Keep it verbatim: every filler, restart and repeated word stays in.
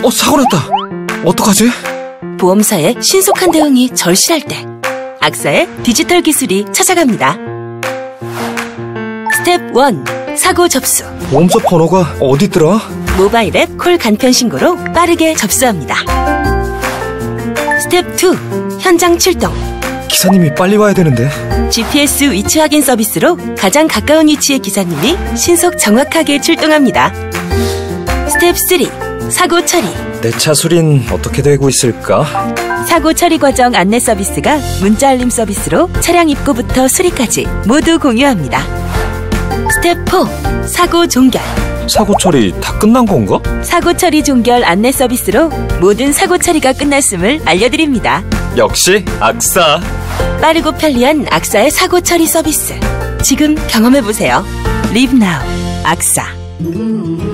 어, 사고 났다. 어떡하지? 보험사의 신속한 대응이 절실할 때 악사의 디지털 기술이 찾아갑니다. 스텝 일. 사고 접수. 보험사 번호가 어디 있더라? 모바일 앱 콜 간편 신고로 빠르게 접수합니다. 스텝 이. 현장 출동. 기사님이 빨리 와야 되는데. 지피에스 위치 확인 서비스로 가장 가까운 위치의 기사님이 신속 정확하게 출동합니다. 스텝 삼. 사고 처리. 내 차 수리는 어떻게 되고 있을까? 사고 처리 과정 안내 서비스가 문자 알림 서비스로 차량 입고부터 수리까지 모두 공유합니다. 스텝 사. 사고 종결. 사고 처리 다 끝난 건가? 사고 처리 종결 안내 서비스로 모든 사고 처리가 끝났음을 알려드립니다. 역시 악사. 빠르고 편리한 악사의 사고 처리 서비스. 지금 경험해보세요. Live Now. 악사.